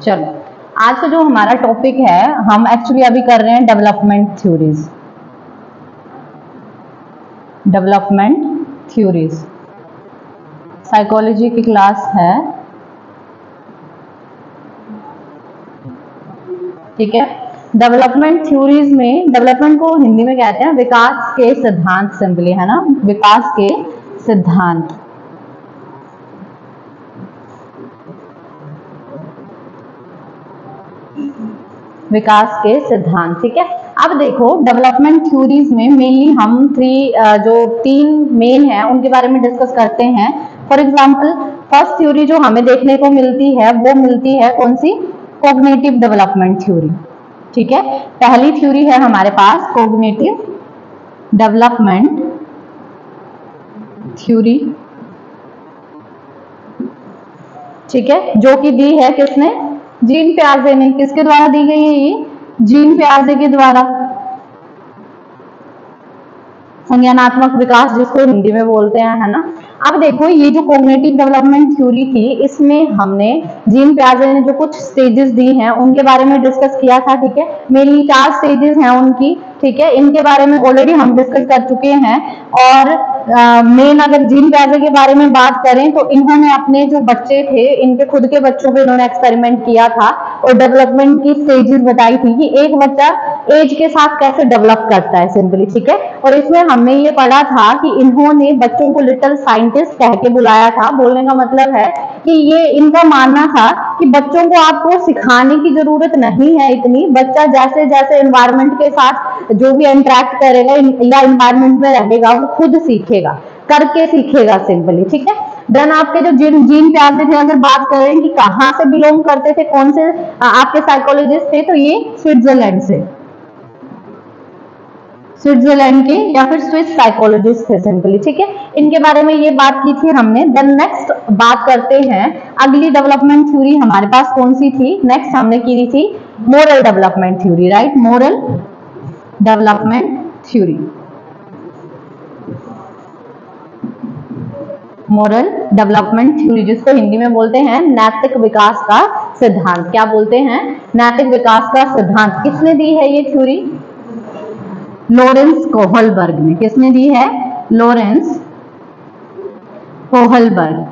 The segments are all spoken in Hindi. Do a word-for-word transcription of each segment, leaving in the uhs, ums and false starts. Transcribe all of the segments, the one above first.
चलो, आज का जो हमारा टॉपिक है, हम एक्चुअली अभी कर रहे हैं development theories. Development theories psychology की क्लास है, ठीक है। डेवलपमेंट थ्योरीज में, डेवलपमेंट को हिंदी में कहते हैं विकास के सिद्धांत, सिंपली, है ना, विकास के सिद्धांत। विकास के सिद्धांत, ठीक है। अब देखो, डेवलपमेंट थ्योरीज में मेनली हम थ्री जो तीन मेन है उनके बारे में डिस्कस करते हैं। फॉर एग्जांपल, फर्स्ट थ्योरी जो हमें देखने को मिलती है वो मिलती है कौन सी? कॉग्निटिव डेवलपमेंट थ्योरी, ठीक है। पहली थ्योरी है हमारे पास कॉग्निटिव डेवलपमेंट थ्योरी, ठीक है, जो कि दी है किसने? जीन पियाजे ने। किसके द्वारा दी गई है ये? जीन पियाजे के द्वारा। संज्ञानात्मक विकास जिसको हिंदी में बोलते हैं, है ना। अब देखो, ये जो कॉग्निटिव डेवलपमेंट थ्योरी थी, इसमें हमने जीन पियाजे ने जो कुछ स्टेजेस दी हैं उनके बारे में डिस्कस किया था, ठीक है। मेनली चार स्टेजेस हैं उनकी, ठीक है। इनके बारे में ऑलरेडी हम डिस्कस कर चुके हैं। और मेन uh, अगर जीन पियाजे के बारे में बात करें तो इन्होंने अपने जो बच्चे थे, इनके खुद के बच्चों पे इन्होंने एक्सपेरिमेंट किया था और डेवलपमेंट की स्टेजेस बताई थी कि एक बच्चा एज के साथ कैसे डेवलप करता है, सिंपली, ठीक है। और इसमें हमने ये पढ़ा था कि इन्होंने बच्चों को लिटिल साइंटिस्ट कह के बुलाया था। बोलने का मतलब है कि ये इनका मानना था कि बच्चों को आपको सिखाने की जरूरत नहीं है इतनी, बच्चा जैसे जैसे एनवायरनमेंट के साथ जो भी इंटरेक्ट करेगा या एनवायरनमेंट में रहेगा वो खुद सीखेगा, करके सीखेगा, सिंपली, ठीक है। देन आपके जो जीन जीन पियाजे थे, अगर बात करें कि कहाँ से बिलोंग करते थे, कौन से आपके साइकोलॉजिस्ट थे, तो ये स्विट्जरलैंड से, स्विट्जरलैंड के या फिर स्विस साइकोलॉजिस्ट थे, सिंपली, ठीक है। इनके बारे में ये बात की थी हमने। देन नेक्स्ट बात करते हैं, अगली डेवलपमेंट थ्योरी हमारे पास कौन सी थी? नेक्स्ट हमने की थी moral development theory, right, moral development theory. Moral development theory जिसको हिंदी में बोलते हैं नैतिक विकास का सिद्धांत। क्या बोलते हैं? नैतिक विकास का सिद्धांत। किसने दी है ये थ्योरी? लॉरेंस कोहलबर्ग ने। किसने दी है? Lawrence Kohlberg.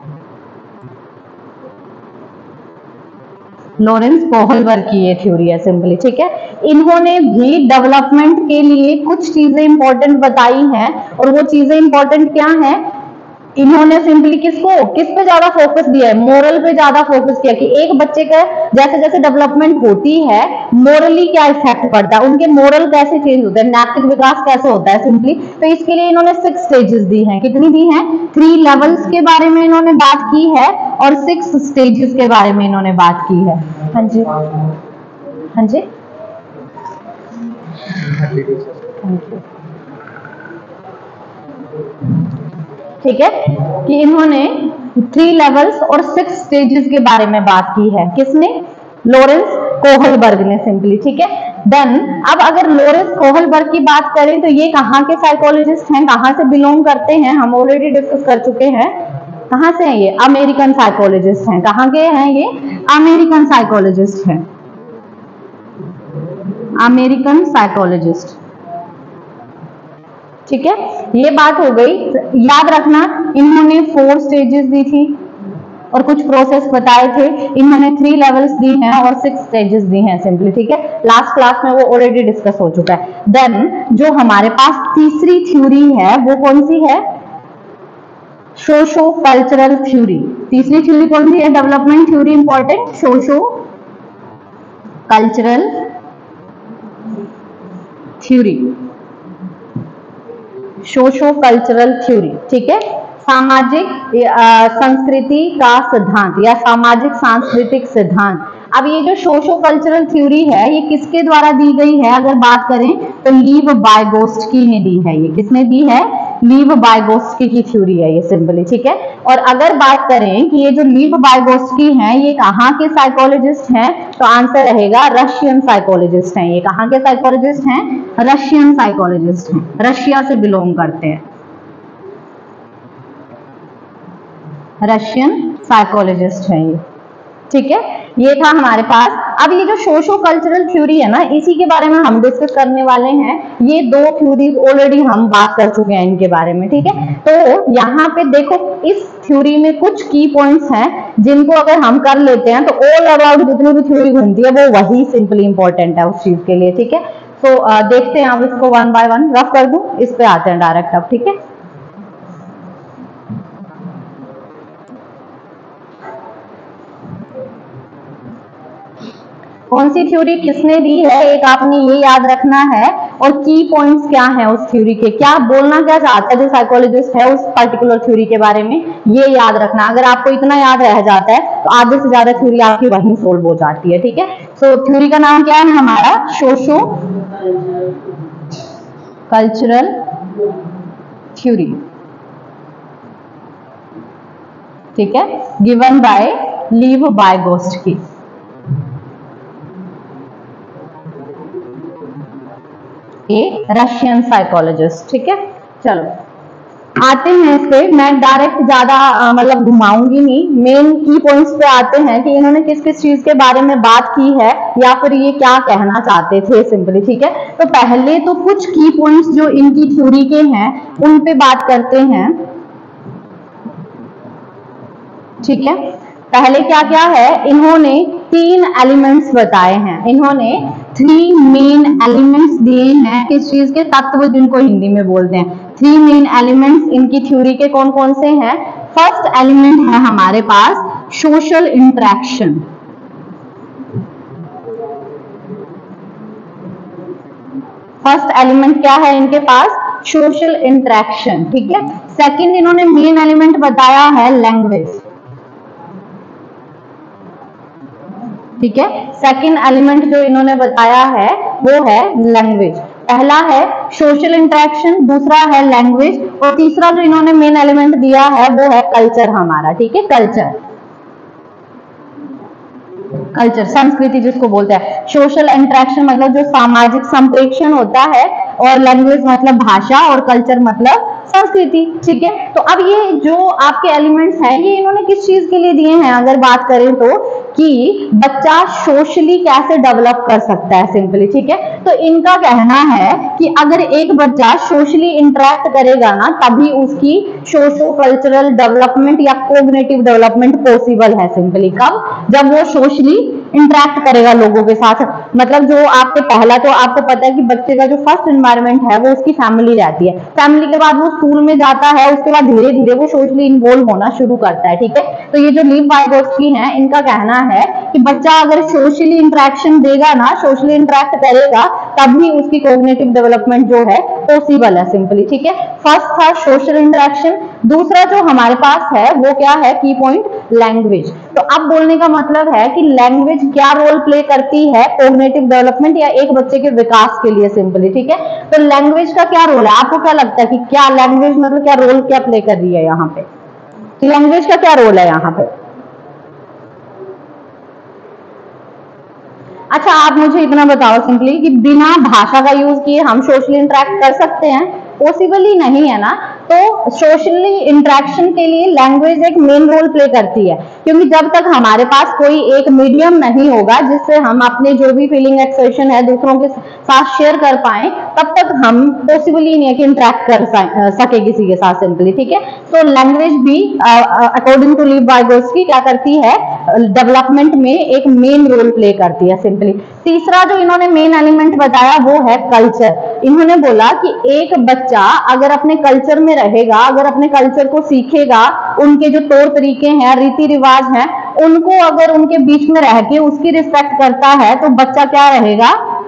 लॉरेंस कोहलबर्ग की ये थ्योरी है, सिंपली, ठीक है। इन्होंने भी डेवलपमेंट के लिए कुछ चीजें इंपॉर्टेंट बताई हैं और वो चीजें इंपॉर्टेंट क्या हैं? इन्होंने सिंपली किसको किस पे ज्यादा फोकस दिया है? मोरल पे ज्यादा फोकस किया कि एक बच्चे का जैसे जैसे डेवलपमेंट होती है मोरली क्या इफेक्ट पड़ता है, उनके मोरल कैसे चेंज होता है, नैतिक विकास कैसे होता है, सिंपली। तो इसके लिए इन्होंने सिक्स स्टेजेस दी हैं। कितनी दी हैं? थ्री लेवल्स के बारे में इन्होंने बात की है और सिक्स स्टेजेस के बारे में इन्होंने बात की है। हाँ जी, हाँ जी, थैंक यू, ठीक है, कि इन्होंने थ्री लेवल्स और सिक्स स्टेजेस के बारे में बात की है। किसने? लॉरेंस कोहलबर्ग ने, सिंपली, ठीक है। देन अब अगर लॉरेंस कोहलबर्ग की बात करें तो ये कहाँ के साइकोलॉजिस्ट हैं, कहाँ से बिलोंग करते हैं, हम ऑलरेडी डिस्कस कर चुके हैं। कहाँ से हैं ये? अमेरिकन साइकोलॉजिस्ट हैं। कहाँ के हैं ये? अमेरिकन साइकोलॉजिस्ट हैं, अमेरिकन साइकोलॉजिस्ट, ठीक है। ये बात हो गई। याद रखना, इन्होंने फोर स्टेजेस दी थी और कुछ प्रोसेस बताए थे। इन्होंने थ्री लेवल्स दी हैं और सिक्स स्टेजेस दी हैं, सिंपली, ठीक है। लास्ट क्लास में वो ऑलरेडी डिस्कस हो चुका है। देन जो हमारे पास तीसरी थ्योरी है वो कौन सी है? Socio cultural theory. तीसरी थ्योरी कौन सी है? Development theory important, socio cultural theory, socio cultural theory, ठीक है। सामाजिक संस्कृति का सिद्धांत या सामाजिक सांस्कृतिक सिद्धांत। अब ये जो सोशो कल्चरल थ्योरी है ये किसके द्वारा दी गई है? अगर बात करें तो लीव वाइगोत्स्की ने दी है। ये किसने दी है? लीव वाइगोत्स्की की थ्योरी है ये, सिंपली, ठीक है। और अगर बात करें कि ये जो लीव वाइगोत्स्की हैं ये कहाँ के साइकोलॉजिस्ट हैं, तो आंसर रहेगा रशियन साइकोलॉजिस्ट हैं। ये कहाँ के साइकोलॉजिस्ट हैं? रशियन साइकोलॉजिस्ट हैं, रशिया से बिलोंग करते हैं, रशियन साइकोलॉजिस्ट हैं ये, ठीक है। ये था हमारे पास। अब ये जो सोशो कल्चरल थ्योरी है ना, इसी के बारे में हम डिस्कस करने वाले हैं। ये दो थ्योरीज ऑलरेडी हम बात कर चुके हैं इनके बारे में, ठीक है। तो यहाँ पे देखो इस थ्योरी में कुछ की पॉइंट्स हैं जिनको अगर हम कर लेते हैं तो ऑल अबाउट जितनी भी थ्योरी घूमती है वो वही सिंपली इंपॉर्टेंट है उस चीज के लिए, ठीक है। तो so, देखते हैं अब इसको वन बाय वन रफ कर दूं, इस पे आते हैं डायरेक्ट अब, ठीक है। कौन सी थ्योरी किसने दी है, एक आपने ये याद रखना है, और की पॉइंट्स क्या है उस थ्योरी के, क्या बोलना क्या चाहता है जो साइकोलॉजिस्ट है उस पर्टिकुलर थ्योरी के बारे में, ये याद रखना। अगर आपको इतना याद रह जाता है तो आधे से ज्यादा थ्योरी आपकी वहीं सोल्व हो जाती है, ठीक है। सो थ्योरी का नाम क्या है हमारा, सोशो कल्चरल थ्योरी, ठीक है, given by Lev Vygotsky. A Russian psychologist, ठीक है। चलो आते हैं इस पे, मैं डायरेक्ट ज्यादा मतलब घुमाऊंगी नहीं, मेन की पॉइंट्स पे आते हैं कि इन्होंने किस किस चीज के बारे में बात की है या फिर ये क्या कहना चाहते थे सिंपली, ठीक है। तो पहले तो कुछ की पॉइंट्स जो इनकी थ्योरी के हैं उन पे बात करते हैं, ठीक है। पहले क्या क्या है, इन्होंने तीन एलिमेंट्स बताए हैं, इन्होंने थ्री मेन एलिमेंट्स दिए हैं, किस चीज के, तत्व जिनको हिंदी में बोलते हैं। थ्री मेन एलिमेंट्स इनकी थ्योरी के कौन कौन से हैं। फर्स्ट एलिमेंट है हमारे पास सोशल इंटरेक्शन, फर्स्ट एलिमेंट क्या है इनके पास, सोशल इंटरेक्शन, ठीक है। सेकंड इन्होंने मेन एलिमेंट बताया है लैंग्वेज, ठीक है। सेकंड एलिमेंट जो इन्होंने बताया है वो है लैंग्वेज। पहला है सोशल इंटरेक्शन, दूसरा है लैंग्वेज, और तीसरा जो इन्होंने मेन एलिमेंट दिया है वो है कल्चर हमारा, ठीक है। कल्चर, कल्चर संस्कृति जिसको बोलते हैं। सोशल इंटरेक्शन मतलब जो सामाजिक संप्रेषण होता है, और लैंग्वेज मतलब भाषा, और कल्चर मतलब संस्कृति, ठीक है। तो अब ये जो आपके एलिमेंट्स हैं ये इन्होंने किस चीज के लिए दिए हैं, अगर बात करें तो कि बच्चा सोशली कैसे डेवलप कर सकता है सिंपली, ठीक है। तो इनका कहना है कि अगर एक बच्चा सोशली इंटरेक्ट करेगा ना तभी उसकी सोशो कल्चरल डेवलपमेंट या कोग्निटिव डेवलपमेंट पॉसिबल है सिंपली। कब, जब वो सोशली इंटरेक्ट करेगा लोगों के साथ। मतलब जो आपके पहला तो आपको पता है कि बच्चे का जो फर्स्ट एनवायरनमेंट है वो उसकी फैमिली रहती है, फैमिली के बाद वो स्कूल में जाता है, उसके बाद धीरे धीरे वो सोशली इन्वॉल्व होना शुरू करता है, ठीक है। तो ये जो लीव वाइगोत्स्की है इनका कहना है कि बच्चा अगर सोशली इंटरेक्शन देगा ना, सोशली इंटरेक्ट करेगा तभी उसकी कोग्निटिव डेवलपमेंट जो है पॉसिबल है सिंपली, ठीक है। फर्स्ट था सोशल इंटरेक्शन, दूसरा जो हमारे पास है वो क्या है की पॉइंट, लैंग्वेज। तो अब बोलने का मतलब है कि लैंग्वेज क्या रोल प्ले करती है कोग्निटिव डेवलपमेंट या एक बच्चे के विकास के लिए सिंपली, ठीक है। तो लैंग्वेज का क्या रोल है, आपको क्या लगता है कि क्या लैंग्वेज मतलब क्या रोल क्या प्ले कर रही है यहाँ पे, लैंग्वेज का क्या रोल है यहाँ पे। अच्छा आप मुझे इतना बताओ सिंपली कि बिना भाषा का यूज किए हम सोशली इंटरेक्ट कर सकते हैं, पॉसिबल ही नहीं है ना। तो सोशली इंटरेक्शन के लिए लैंग्वेज एक मेन रोल प्ले करती है, क्योंकि जब तक हमारे पास कोई एक मीडियम नहीं होगा जिससे हम अपने जो भी फीलिंग एक्सप्रेशन है दूसरों के साथ शेयर कर पाए, तब तक हम पॉसिबल ही नहीं है कि इंटरेक्ट कर सके किसी के साथ सिंपली, ठीक है। तो लैंग्वेज भी अकॉर्डिंग टू लीव वाइगोत्स्की क्या करती है, डेवलपमेंट में एक मेन रोल प्ले करती है सिंपली। तीसरा जो इन्होंने मेन एलिमेंट बताया वो है कल्चर। इन्होंने बोला कि एक बच्चा अगर अपने कल्चर में रहेगा, अगर अपने कल्चर को सीखेगा, उनके जो तौर तरीके हैं, रीति रिवाज हैं, उनको अगर उनके बीच में रह के उसकी रिस्पेक्ट करता है तो बच्चा क्या रहेगा,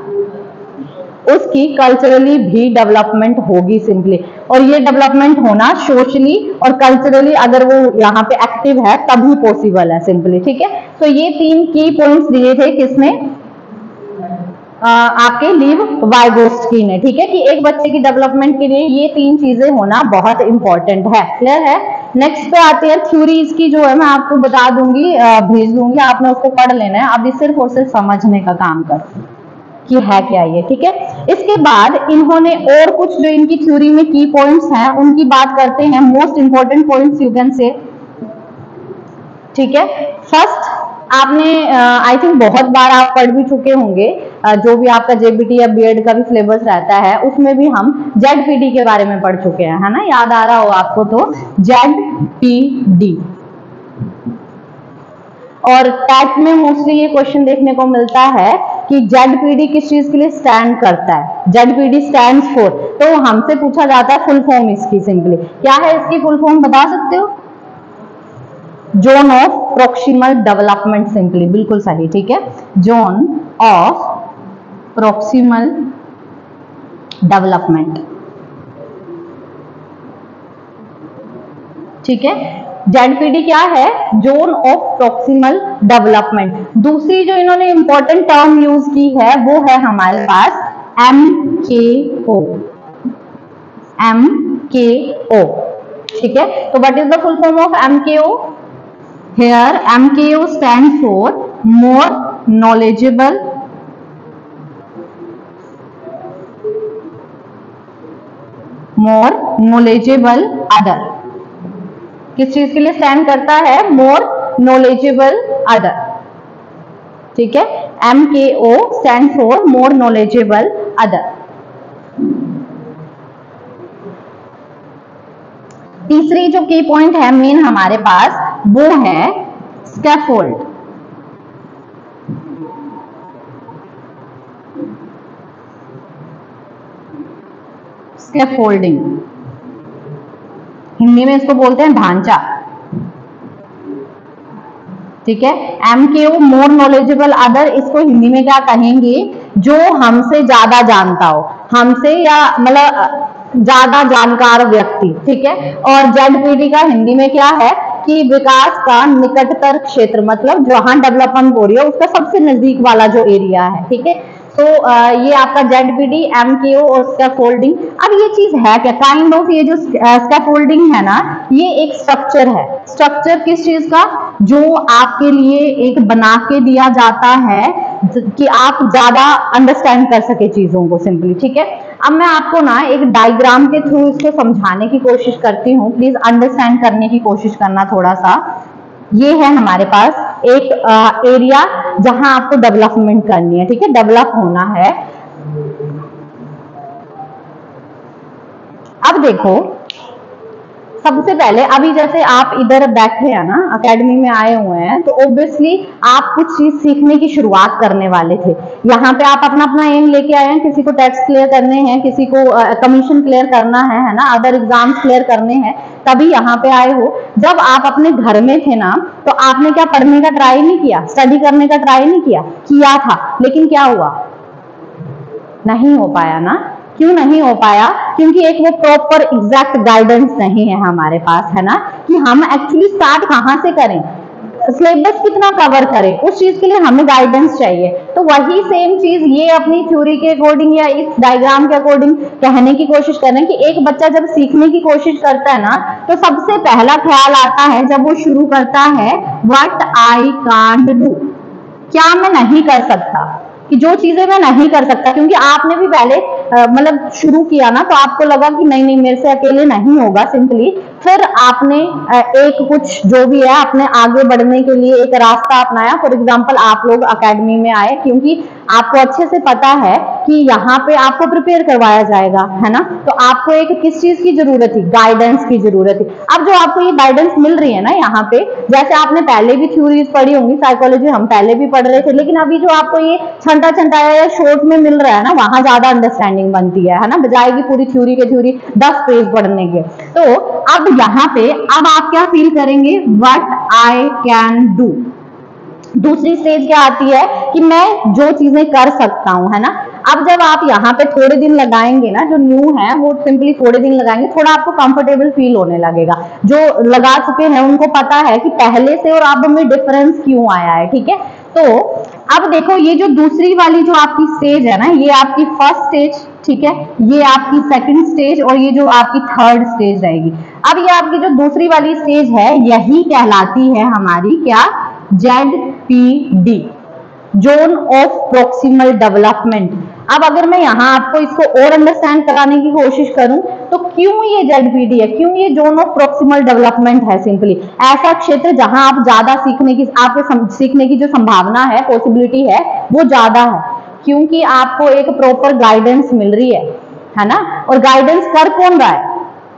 उसकी कल्चरली भी डेवलपमेंट होगी सिंपली। और ये डेवलपमेंट होना सोशली और कल्चरली अगर वो यहाँ पे एक्टिव है तभी पॉसिबल है सिंपली, ठीक है। तो ये तीन की पॉइंट्स दिए थे किसने, आ, आपके लीव वाइगोत्स्की ने, ठीक है, कि एक बच्चे की डेवलपमेंट के लिए ये तीन चीजें होना बहुत इंपॉर्टेंट है। क्लियर है। नेक्स्ट पे आते हैं थ्योरीज की, जो है मैं आपको बता दूंगी, भेज दूंगी, आपने उसको पढ़ लेना है, अभी सिर्फ और सिर्फ समझने का काम करो कि है क्या ये, ठीक है। इसके बाद इन्होंने और कुछ जो इनकी थ्योरी में की पॉइंट्स हैं उनकी बात करते हैं, most important points you can say, ठीक है। फर्स्ट आपने आई थिंक बहुत बार आप पढ़ भी चुके होंगे, uh, जो भी आपका जेबीटी या बीएड का भी सिलेबस रहता है उसमें भी हम जेडपीडी के बारे में पढ़ चुके हैं, है ना, याद आ रहा हो आपको तो जेडपीडी। और टैट में मोस्टली ये क्वेश्चन देखने को मिलता है कि जेडपीडी किस चीज के लिए स्टैंड करता है, जेडपीडी स्टैंड्स फॉर, तो हमसे पूछा जाता है फुल फॉर्म इसकी सिंपली क्या है, इसकी फुल फॉर्म बता सकते हो? Zone of proximal development, simply बिल्कुल सही, ठीक है, जोन ऑफ प्रोक्सिमल डेवलपमेंट, ठीक है। जेडपीडी क्या है? Zone of proximal development. दूसरी जो इन्होंने इंपॉर्टेंट टर्म यूज की है वो है हमारे पास एम के ओ, एम के ओ, ठीक है। तो what is the full form of M K O? Here M K O stand for more knowledgeable, more knowledgeable other. किस चीज के लिए स्टैंड करता है? मोर नॉलेजेबल अदर, ठीक है। M K O stand for more knowledgeable other. तीसरी जो की पॉइंट है मेन हमारे पास वो है स्कैफोल्ड। स्कैफोल्डिंग, हिंदी में इसको बोलते हैं ढांचा, ठीक है। M K O more knowledgeable other, इसको हिंदी में क्या कहेंगे? जो हमसे ज्यादा जानता हो, हमसे या मतलब ज्यादा जानकार व्यक्ति, ठीक है। और जेडपीडी का हिंदी में क्या है कि विकास का निकटतर क्षेत्र, मतलब जहां डेवलपमेंट हो रही है उसका सबसे नजदीक वाला जो एरिया है, ठीक है। तो ये आपका जेडपीडी, एमकेओ और स्कैफोल्डिंग। अब ये चीज है क्या? काइंड ऑफ ये जो स्कैफोल्डिंग है ना, ये एक स्ट्रक्चर है। स्ट्रक्चर किस चीज का? जो आपके लिए एक बना के दिया जाता है कि आप ज्यादा अंडरस्टैंड कर सके चीजों को, सिंपली, ठीक है। अब मैं आपको ना एक डायग्राम के थ्रू इसको समझाने की कोशिश करती हूँ, प्लीज अंडरस्टैंड करने की कोशिश करना थोड़ा सा। ये है हमारे पास एक एरिया जहां आपको डेवलपमेंट करनी है, ठीक है, डेवलप होना है। अब देखो, सबसे पहले अभी जैसे आप इधर बैठे हैं ना, एकेडमी में आए हुए हैं, तो ऑब्वियसली आप कुछ चीज सीखने की शुरुआत करने वाले थे। यहाँ पे आप अपना अपना एम लेके आए हैं, किसी को टेस्ट क्लियर करने हैं, किसी को कमीशन क्लियर करना है है ना, अदर एग्जाम्स क्लियर करने हैं, तभी यहाँ पे आए हो। जब आप अपने घर में थे ना, तो आपने क्या पढ़ने का ट्राई नहीं किया, स्टडी करने का ट्राई नहीं किया? किया था, लेकिन क्या हुआ? नहीं हो पाया ना। क्यों नहीं हो पाया? क्योंकि एक वो प्रॉपर एग्जैक्ट गाइडेंस नहीं है हमारे पास, है ना, कि हम एक्चुअली स्टार्ट कहाँ से करें, सिलेबस कितना कवर करें, उस चीज के लिए हमें गाइडेंस चाहिए। तो वही सेम चीज ये अपनी थ्योरी के अकॉर्डिंग या इस डायग्राम के अकॉर्डिंग कहने की कोशिश कर रहे हैं कि एक बच्चा जब सीखने की कोशिश करता है ना, तो सबसे पहला ख्याल आता है जब वो शुरू करता है व्हाट आई कांट डू, क्या मैं नहीं कर सकता, कि जो चीजें मैं नहीं कर सकता। क्योंकि आपने भी पहले मतलब शुरू किया ना, तो आपको लगा कि नहीं नहीं मेरे से अकेले नहीं होगा, सिंपली फिर आपने एक कुछ जो भी है अपने आगे बढ़ने के लिए एक रास्ता अपनाया। फॉर एग्जांपल आप लोग एकेडमी में आए क्योंकि आपको अच्छे से पता है कि यहाँ पे आपको प्रिपेयर करवाया जाएगा, है ना, तो आपको एक किस चीज की जरूरत थी? गाइडेंस की जरूरत थी। अब जो आपको ये गाइडेंस मिल रही है ना यहाँ पे, जैसे आपने पहले भी थ्योरीज पढ़ी होंगी, साइकोलॉजी हम पहले भी पढ़ रहे थे, लेकिन अभी जो आपको ये छंटा छंटाया या शॉर्ट में मिल रहा है ना, वहां ज्यादा अंडरस्टैंडिंग बनती है, है ना, बजाय की पूरी थ्योरी के थ्योरी दस पेज पढ़ने के। तो अब यहाँ पे अब आप क्या फील करेंगे? What I can do. दूसरी स्टेज क्या आती है कि मैं जो चीजें कर सकता हूं, है ना। अब जब आप यहाँ पे थोड़े दिन लगाएंगे ना, जो न्यू है वो सिंपली थोड़े दिन लगाएंगे, थोड़ा आपको कंफर्टेबल फील होने लगेगा। जो लगा चुके हैं उनको पता है कि पहले से और अब में डिफरेंस क्यों आया है, ठीक है। तो अब देखो, ये जो दूसरी वाली जो आपकी स्टेज है ना, ये आपकी फर्स्ट स्टेज, ठीक है, ये आपकी सेकंड स्टेज और ये जो आपकी थर्ड स्टेज रहेगी। अब ये आपकी जो दूसरी वाली स्टेज है, यही कहलाती है हमारी क्या? Z P D, zone of proximal development. अब अगर मैं यहाँ आपको इसको और अंडरस्टैंड कराने की कोशिश करूं तो क्यों ये जेडपीडी है, क्यों ये जोन ऑफ प्रोक्सिमल डेवलपमेंट है, सिंपली ऐसा क्षेत्र जहां आप ज्यादा सीखने की आपके सीखने की जो संभावना है, पॉसिबिलिटी है, वो ज्यादा है, क्योंकि आपको एक प्रॉपर गाइडेंस मिल रही है है ना। और गाइडेंस कर कौन रहा है,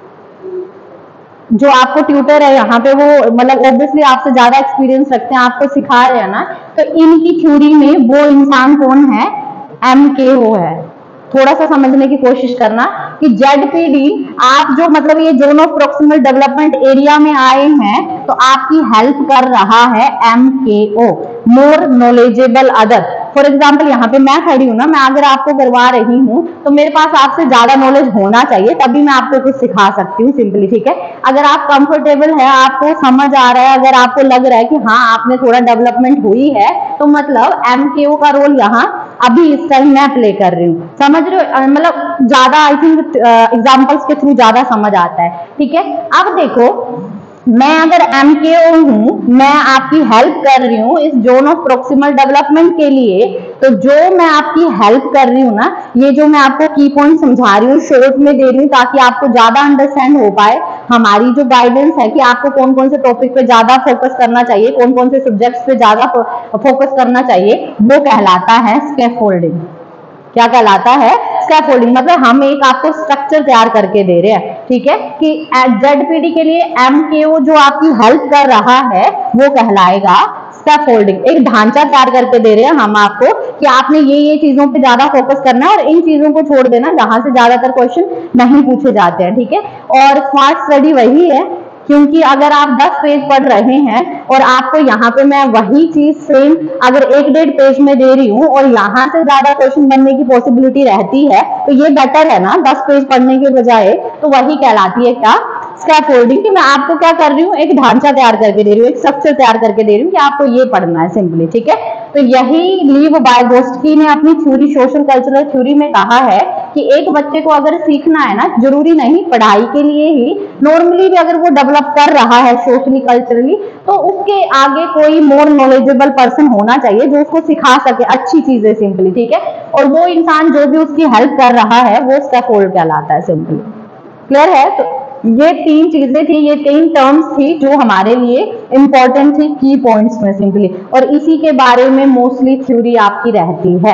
जो आपको ट्यूटर है यहाँ पे, वो मतलब ऑब्वियसली आपसे ज्यादा एक्सपीरियंस रखते हैं, आपको सिखा रहे हैं ना। तो इनकी थ्योरी में वो इंसान कौन है, एम के ओ है। थोड़ा सा समझने की कोशिश करना कि जेडपीडी आप जो मतलब ये zone of proximal development area में आए हैं तो आपकी हेल्प कर रहा है M K O, more knowledgeable other. For example यहाँ पे मैं खड़ी हूँ ना, मैं अगर आपको करवा रही हूँ तो मेरे पास आपसे ज्यादा नॉलेज होना चाहिए, तभी मैं आपको कुछ सिखा सकती हूँ, सिंपली, ठीक है। अगर आप कंफर्टेबल है, आपको समझ आ रहा है, अगर आपको लग रहा है कि हाँ आपने थोड़ा डेवलपमेंट हुई है, तो मतलब एम के ओ का रोल यहाँ अभी इस टाइम मैं प्ले कर रही हूँ, समझ रहे हो, मतलब ज्यादा आई थिंक एग्जाम्पल्स के थ्रू ज्यादा समझ आता है, ठीक है। अब देखो, मैं अगर एम के ओ हूं, मैं आपकी हेल्प कर रही हूँ इस जोन ऑफ प्रोक्सिमल डेवलपमेंट के लिए, तो जो मैं आपकी हेल्प कर रही हूँ ना, ये जो मैं आपको की पॉइंट समझा रही हूँ, शॉर्ट में दे रही हूँ ताकि आपको ज्यादा अंडरस्टैंड हो पाए। हमारी जो गाइडेंस है कि आपको कौन कौन से टॉपिक पे ज्यादा फोकस करना चाहिए, कौन कौन से सब्जेक्ट्स पे ज्यादा फोकस करना चाहिए, वो कहलाता है स्कैफोल्डिंग। क्या कहलाता है, स्कैफोल्डिंग। मतलब हम एक आपको स्ट्रक्चर तैयार करके दे रहे हैं, ठीक है, कि जेडपीडी के लिए एम के ओ जो आपकी हेल्प कर रहा है वो कहलाएगा स्कैफोल्डिंग। एक ढांचा तैयार करके दे रहे हैं हम आपको कि आपने ये ये चीजों पे ज्यादा फोकस करना है और इन चीजों को छोड़ देना जहां से ज्यादातर क्वेश्चन नहीं पूछे जाते हैं, ठीक है। और स्मार्ट स्टडी वही है, क्योंकि अगर आप दस पेज पढ़ रहे हैं और आपको यहाँ पे मैं वही चीज सेम अगर एक डेढ़ पेज में दे रही हूँ और यहाँ से ज्यादा क्वेश्चन बनने की पॉसिबिलिटी रहती है, तो ये बेटर है ना दस पेज पढ़ने के बजाय। तो वही कहलाती है क्या, स्कैफोल्डिंग, कि मैं आपको क्या कर रही हूँ, एक ढांचा तैयार करके दे रही हूँ, एक स्ट्रक्चर तैयार करके दे रही हूँ कि आपको ये पढ़ना है, सिंपली, ठीक है। तो यही लीव वाइगोत्स्की ने अपनी थ्योरी, सोशल कल्चरल थ्योरी में कहा है कि एक बच्चे को अगर सीखना है ना, जरूरी नहीं पढ़ाई के लिए ही, नॉर्मली भी अगर वो डेवलप कर रहा है सोशली कल्चरली, तो उसके आगे कोई मोर नॉलेजेबल पर्सन होना चाहिए जो उसको सिखा सके अच्छी चीजें, सिंपली, ठीक है। और वो इंसान जो भी उसकी हेल्प कर रहा है वो स्कैफोल्ड कहलाता है, सिंपली। क्लियर है? तो ये तीन चीजें थी, ये तीन टर्म्स थी जो हमारे लिए इंपॉर्टेंट थी की पॉइंट्स में, सिंपली, और इसी के बारे में मोस्टली थ्योरी आपकी रहती है,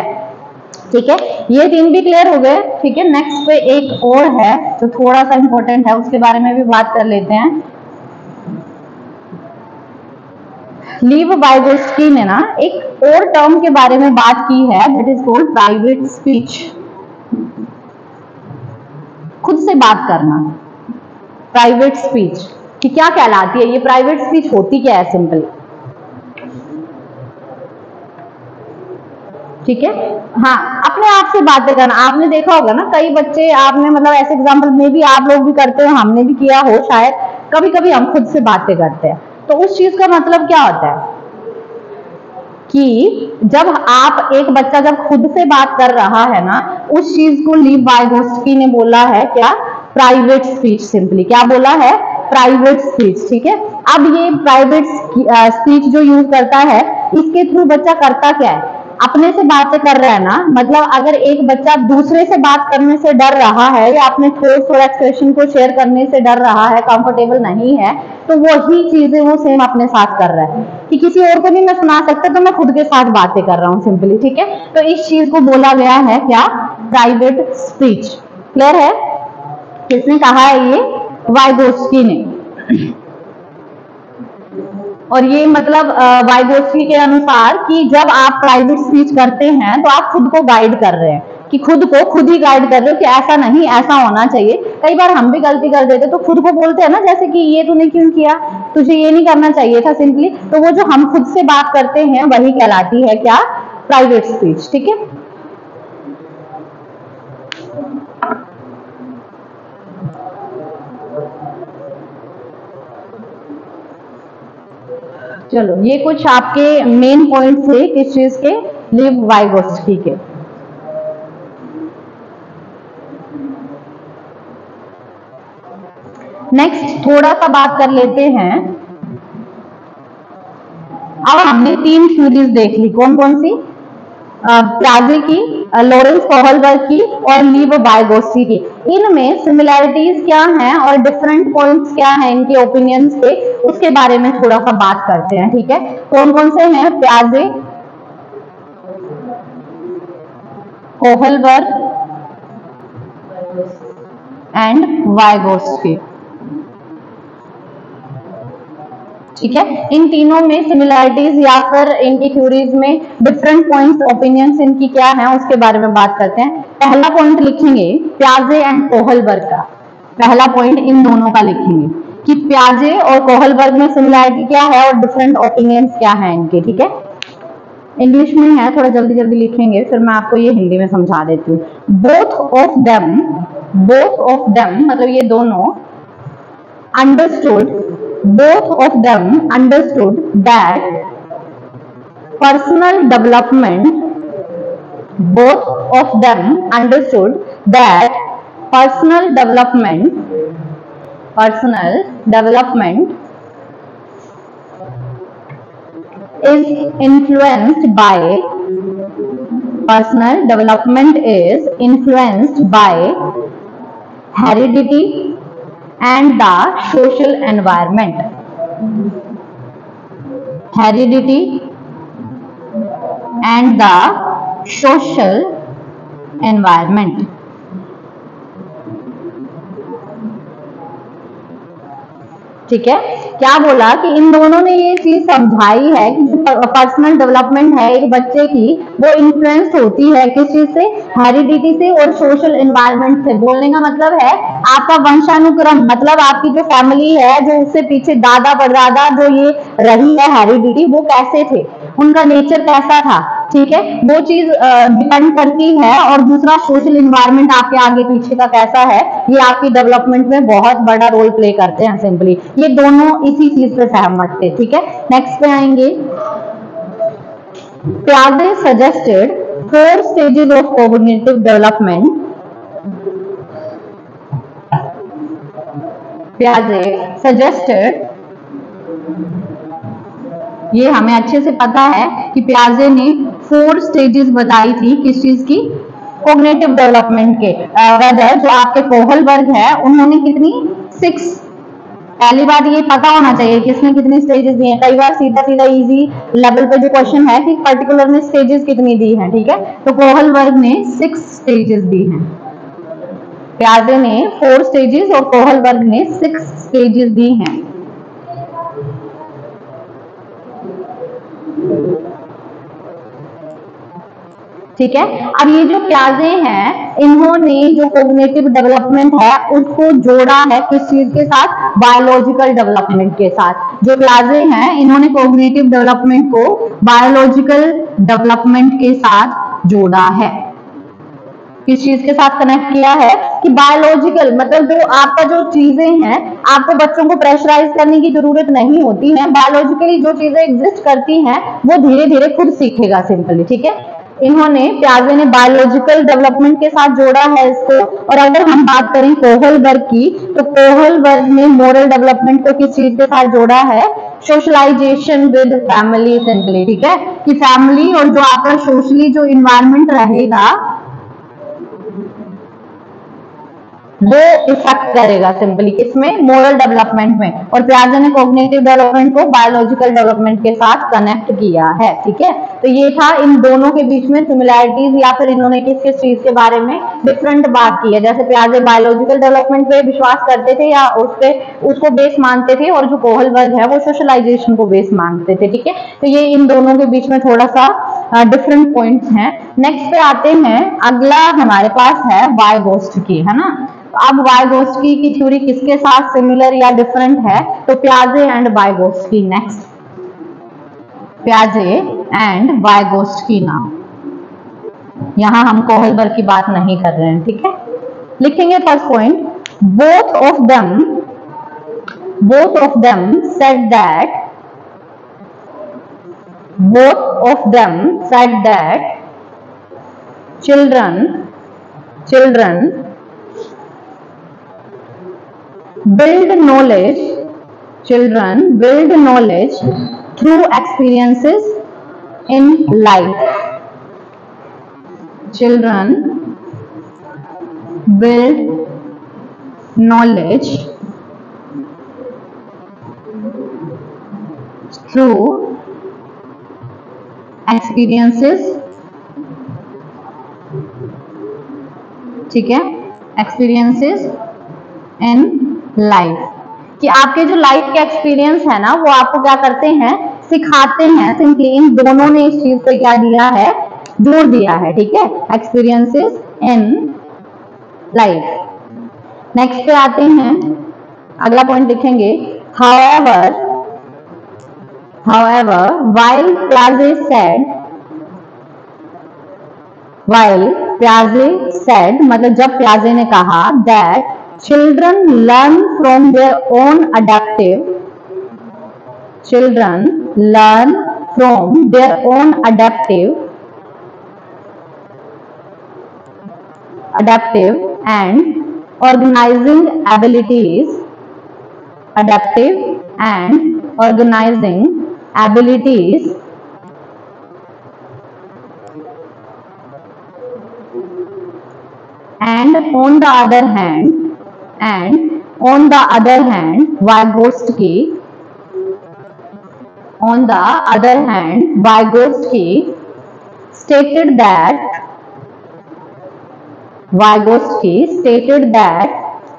ठीक है। ये तीन भी क्लियर हो गए, ठीक है। नेक्स्ट पे एक और है जो तो थोड़ा सा इंपॉर्टेंट है, उसके बारे में भी बात कर लेते हैं। लीव वाइगोत्स्की ने ना एक और टर्म के बारे में बात की है, that is called private speech. खुद से बात करना, प्राइवेट स्पीच कि क्या कहलाती है, ये प्राइवेट स्पीच होती क्या है, सिंपल, ठीक है। हाँ, अपने आप से बातें करना। आपने देखा होगा ना, कई बच्चे, आपने मतलब ऐसे एग्जाम्पल में भी आप लोग भी करते हो, हमने भी किया हो शायद, कभी कभी हम खुद से बातें करते हैं। तो उस चीज का मतलब क्या होता है कि जब आप, एक बच्चा जब खुद से बात कर रहा है ना, उस चीज को लीव वाइगोत्स्की ने बोला है क्या, प्राइवेट स्पीच, सिंपली। क्या बोला है, प्राइवेट स्पीच, ठीक है। अब ये प्राइवेट स्पीच जो यूज करता है, इसके थ्रू बच्चा करता क्या है, अपने से बातें कर रहा है ना। मतलब अगर एक बच्चा दूसरे से बात करने से डर रहा है या अपने थॉट्स और एक्सप्रेशन को शेयर करने से डर रहा है, कंफर्टेबल नहीं है, तो वही चीजें वो सेम अपने साथ कर रहा है कि किसी और को नहीं मैं सुना सकता, तो मैं खुद के साथ बातें कर रहा हूँ, सिंपली, ठीक है। तो इस चीज को बोला गया है क्या, प्राइवेट स्पीच। क्लियर है? किसने कहा है ये, वाइगोत्स्की ने। और ये मतलब वाइगोत्स्की के अनुसार कि जब आप प्राइवेट स्पीच करते हैं तो आप खुद को गाइड कर रहे हैं, कि खुद को खुद ही गाइड कर रहे हो कि ऐसा नहीं, ऐसा होना चाहिए। कई बार हम भी गलती कर देते तो खुद को बोलते हैं ना, जैसे कि ये तूने क्यों किया, तुझे ये नहीं करना चाहिए था, सिंपली। तो वो जो हम खुद से बात करते हैं वही कहलाती है क्या, प्राइवेट स्पीच, ठीक है। चलो, ये कुछ आपके मेन पॉइंट थे किस चीज के, लीव वाइगोत्स्की के। नेक्स्ट थोड़ा सा बात कर लेते हैं। अब हमने तीन थ्योरीज देख ली, कौन कौन सी, पियाजे की, लॉरेंस कोहलबर्ग की और लीव वाइगोत्स्की की। इनमें सिमिलैरिटीज क्या हैं और डिफरेंट पॉइंट्स क्या हैं इनके ओपिनियंस के, उसके बारे में थोड़ा सा बात करते हैं। ठीक है, कौन कौन से हैं? पियाजे, कोहलबर्ग एंड वाइगोत्स्की। ठीक है, इन तीनों में सिमिलैरिटीज या फिर इनकी थ्योरीज में डिफरेंट पॉइंट्स, ओपिनियंस इनकी क्या है उसके बारे में बात करते हैं। पहला पॉइंट लिखेंगे पियाजे एंड कोहलबर्ग का। पहला पॉइंट इन दोनों का लिखेंगे कि पियाजे और कोहलबर्ग में सिमिलैरिटी क्या है और डिफरेंट ओपिनियंस क्या है इनके। ठीक है, इंग्लिश में है, थोड़ा जल्दी जल्दी लिखेंगे, फिर मैं आपको ये हिंदी में समझा देती हूँ। Both of them, both of them मतलब ये दोनों, understood, both of them understood that personal development, both of them understood that personal development, personal development is influenced by, personal development is influenced by heredity and the social environment, heredity and the social environment। ठीक है, क्या बोला कि इन दोनों ने ये चीज समझाई है कि पर्सनल डेवलपमेंट है एक बच्चे की, वो इन्फ्लुएंस होती है किस चीज से? हेरिडिटी से और सोशल एनवायरनमेंट से। बोलने का मतलब है आपका वंशानुक्रम, मतलब आपकी जो फैमिली है, जो उससे पीछे दादा परदादा जो ये रही है हेरिडिटी, वो कैसे थे, उनका नेचर कैसा था। ठीक है, वो चीज डिपेंड करती है। और दूसरा सोशल इन्वायरमेंट आपके आगे पीछे का कैसा है, ये आपकी डेवलपमेंट में बहुत बड़ा रोल प्ले करते हैं। सिंपली ये दोनों इसी चीज पे सहमत थे। ठीक है, नेक्स्ट पे आएंगे। पियाजे suggested four stages of cognitive development. पियाजे सजेस्टेड, ये हमें अच्छे से पता है कि पियाजे ने फोर स्टेजेस बताई थी किस चीज की? कॉग्निटिव डेवलपमेंट के। वेदर जो आपके कोहलबर्ग है उन्होंने कितनी? सिक्स। पहली बात ये पता होना चाहिए कि इसमें कितनी स्टेजेस दी हैं। कई बार सीधा सीधा इजी लेवल पे जो क्वेश्चन है कि पर्टिकुलर ने स्टेजेस कितनी दी हैं। ठीक है, तो कोहलबर्ग ने सिक्स स्टेजेस दी हैं, पियाजे ने फोर स्टेजेस और कोहलबर्ग ने सिक्स स्टेजेस दी हैं। ठीक है, अब ये जो पियाजे हैं इन्होंने जो कॉग्निटिव डेवलपमेंट है उसको जोड़ा है किस चीज के साथ? बायोलॉजिकल डेवलपमेंट के साथ। जो पियाजे हैं इन्होंने कॉग्निटिव डेवलपमेंट को बायोलॉजिकल डेवलपमेंट के साथ जोड़ा है। किस चीज के साथ कनेक्ट किया है? कि बायोलॉजिकल मतलब जो आपका जो चीजें हैं, आपको बच्चों को प्रेशराइज करने की जरूरत नहीं होती है। बायोलॉजिकली जो चीजें एग्जिस्ट करती हैं वो धीरे धीरे खुद सीखेगा सिंपली। ठीक है, इन्होंने पियाजे ने बायोलॉजिकल डेवलपमेंट के साथ जोड़ा है इसको। और अगर हम बात करें कोहलबर्ग की, तो कोहलबर्ग ने मोरल डेवलपमेंट को किस चीज के साथ जोड़ा है? Socialisation with family simply. ठीक है, कि फैमिली और जो आपका सोशली जो इन्वायरमेंट रहेगा वो इफेक्ट करेगा सिंपली इसमें, मोरल डेवलपमेंट में। और पियाजे ने कॉग्निटिव डेवलपमेंट को बायोलॉजिकल डेवलपमेंट के साथ कनेक्ट किया है। ठीक है, तो ये था इन दोनों के बीच में सिमिलैरिटीज या फिर इन्होंने किस किस चीज के बारे में डिफरेंट बात की है। जैसे पियाजे बायोलॉजिकल डेवलपमेंट पे विश्वास करते थे या उस पे उसको बेस मानते थे, और जो कोहलबर्ग है वो सोशलाइजेशन को बेस मानते थे। ठीक है, तो ये इन दोनों के बीच में थोड़ा सा डिफरेंट पॉइंट्स हैं। नेक्स्ट पे आते हैं, अगला हमारे पास है वाइगोत्स्की, है ना। अब वाइगोत्स्की की थ्योरी किसके साथ सिमिलर या डिफरेंट है? तो पियाजे एंड वाइगोत्स्की। नेक्स्ट, पियाजे एंड वाइगोत्स्की नाउ। यहां हम कोहलबर्ग की बात नहीं कर रहे हैं। ठीक है, लिखेंगे first point, both of them, both of them said that, both of them said that children children build knowledge children build knowledge through experiences in life। children build knowledge through experiences, ठीक है, experiences in life, कि आपके जो लाइफ के एक्सपीरियंस है ना वो आपको क्या करते हैं, सिखाते हैं। सिंपली इन दोनों ने इस चीज पे क्या दिया है, जोर दिया है, ठीक है, एक्सपीरियंसेस इन लाइफ। नेक्स्ट पे आते हैं, अगला पॉइंट लिखेंगे, however however while प्याजे said while प्याजे said मतलब जब प्याजे ने कहा that children learn from their own adaptive children learn from their own adaptive adaptive and organizing abilities adaptive and organizing abilities and on the other hand and on the other hand Vygotsky on the other hand Vygotsky stated that Vygotsky stated that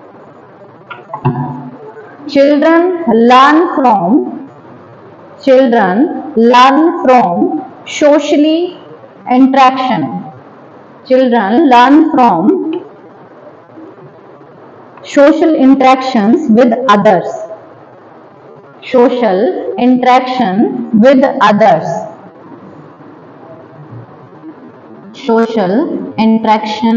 children learn from children learn from socially interaction children learn from social interactions with others social interaction with others social interaction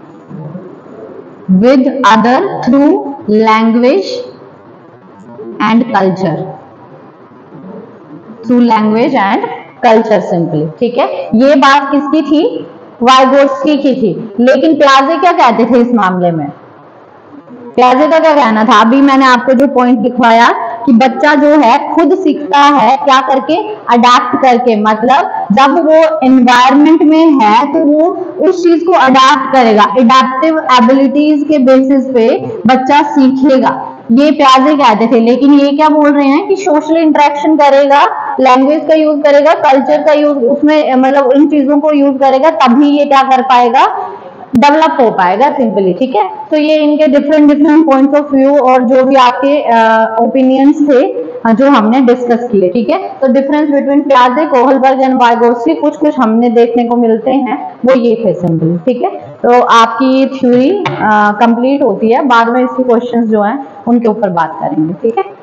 with other through language and culture through language and culture simply, ठीक है। ये बात किसकी थी, वाइगोट्स्की की थी, लेकिन प्याजे क्या कहते थे इस मामले में, प्याजे का क्या कहना था, अभी मैंने आपको जो पॉइंट लिखवाया कि बच्चा जो है खुद सीखता है क्या करके, अडेप्ट करके, मतलब जब वो एनवायरनमेंट में है तो वो उस चीज को अडेप्ट करेगा, एडेप्टिव एबिलिटीज के बेसिस पे बच्चा सीखेगा, ये प्याजे कहते थे। लेकिन ये क्या बोल रहे हैं कि सोशल इंटरेक्शन करेगा, लैंग्वेज का यूज करेगा, कल्चर का यूज उसमें मतलब इन चीजों को यूज करेगा, तभी ये क्या कर पाएगा, डेवलप हो पाएगा सिंपली, ठीक है। तो ये इनके different different points of view और जो भी आपके ओपिनियंस थे जो हमने डिस्कस किए, ठीक है। तो डिफरेंस बिटवीन प्याजे, कोहलबर्ग एंड वाइगोत्स्की कुछ कुछ हमने देखने को मिलते हैं, वो ये थे सिंपली, ठीक है। तो आपकी ये थ्योरी कंप्लीट होती है, बाद में इसके क्वेश्चंस जो हैं उनके ऊपर बात करेंगे, ठीक है।